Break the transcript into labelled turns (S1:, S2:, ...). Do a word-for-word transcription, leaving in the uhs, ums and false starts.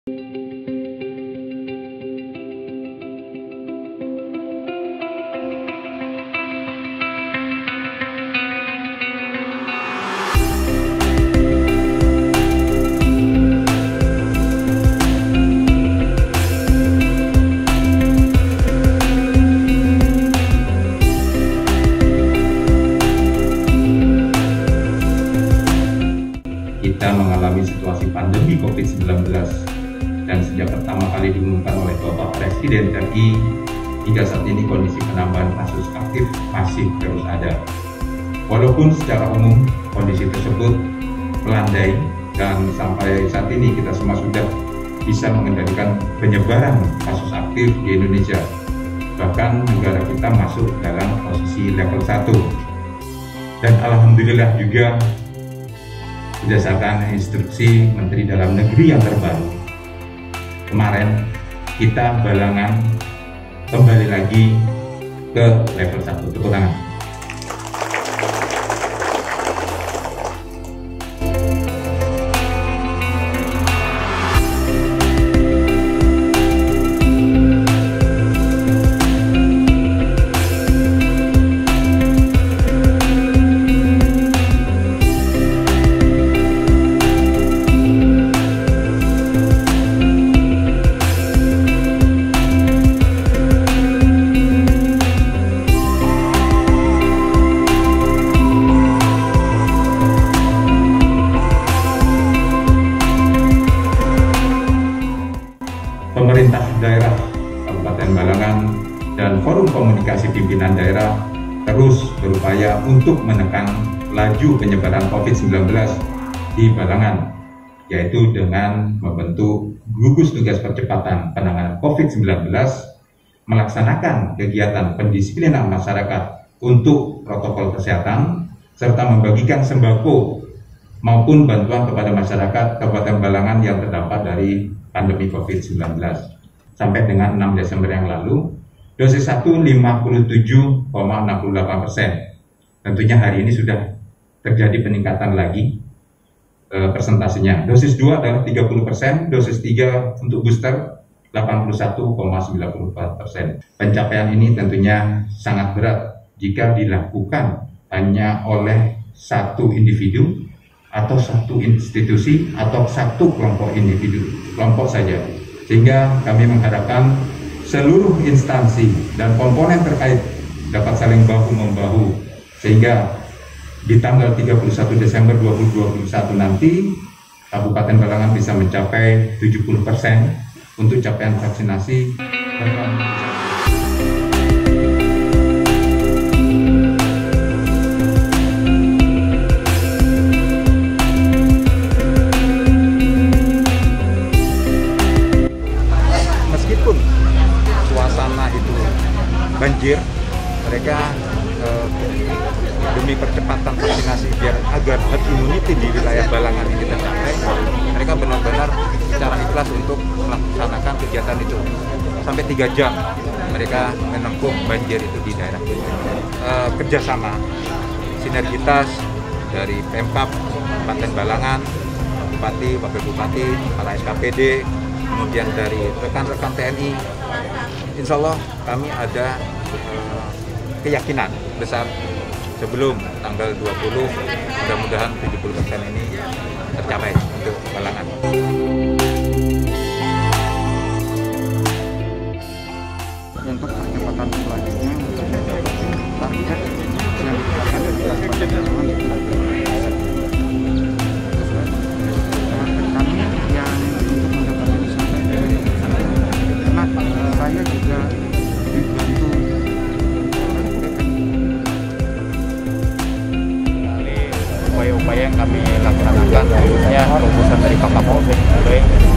S1: Kita mengalami situasi pandemi COVID sembilan belas dan sejak pertama kali diumumkan oleh Bapak Presiden R I hingga saat ini kondisi penambahan kasus aktif masih terus ada. Walaupun secara umum kondisi tersebut melandai dan sampai saat ini kita semua sudah bisa mengendalikan penyebaran kasus aktif di Indonesia. Bahkan negara kita masuk dalam posisi level satu. Dan alhamdulillah juga berdasarkan instruksi Menteri Dalam Negeri yang terbaru, kemarin kita Balangan kembali lagi ke level satu. Tepuk tangan. Pemerintah daerah Kabupaten Balangan dan Forum Komunikasi Pimpinan Daerah terus berupaya untuk menekan laju penyebaran COVID sembilan belas di Balangan, yaitu dengan membentuk gugus tugas percepatan penanganan COVID sembilan belas, melaksanakan kegiatan pendisiplinan masyarakat untuk protokol kesehatan, serta membagikan sembako maupun bantuan kepada masyarakat Kabupaten Balangan yang terdampak dari pandemi COVID sembilan belas. Sampai dengan enam Desember yang lalu, dosis satu lima puluh tujuh koma enam puluh delapan persen. Tentunya hari ini sudah terjadi peningkatan lagi e, persentasenya. Dosis dua adalah tiga puluh persen, dosis tiga untuk booster delapan puluh satu koma sembilan puluh empat persen. Pencapaian ini tentunya sangat berat jika dilakukan hanya oleh satu individu atau satu institusi atau satu kelompok individu, kelompok saja. Sehingga kami mengharapkan seluruh instansi dan komponen terkait dapat saling bahu-membahu, sehingga di tanggal tiga puluh satu Desember dua ribu dua puluh satu nanti Kabupaten Balangan bisa mencapai tujuh puluh persen untuk capaian vaksinasi.
S2: Banjir, mereka eh, demi percepatan vaksinasi biar agar herd immunity di wilayah Balangan ini tercapai, mereka benar-benar secara ikhlas untuk melaksanakan kegiatan itu. Sampai tiga jam mereka menempuh banjir itu di daerah. Eh, kerjasama, sinergitas dari Pemkab Kabupaten Balangan, Bupati, Wakil Bupati, para S K P D, kemudian dari rekan-rekan T N I. Insya Allah kami ada uh, keyakinan besar sebelum tanggal dua puluh, mudah-mudahan tujuh puluh persen ini tercapai untuk Balangan.
S3: Untuk percepatan selanjutnya, untuk target yang ditetapkan adalah pada Balangan itu kami yang untuk mendapatkan sampai karena saya juga dibantu
S2: upaya-upaya yang kami laksanakan, khususnya terobosan dari Pak Kapolres